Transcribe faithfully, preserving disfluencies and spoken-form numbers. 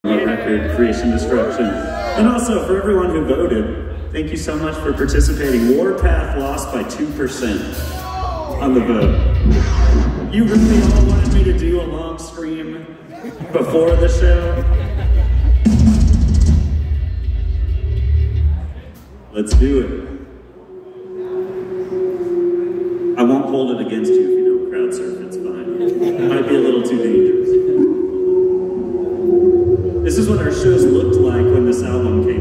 record, Creation Destruction. And also, for everyone who voted, thank you so much for participating. Warpath lost by two percent on the vote. You really all wanted me to do a long stream before the show? Let's do it. I won't hold it against you if you don't crowd surf, it's fine. It might be a little too dangerous. This is what our shows looked like when this album came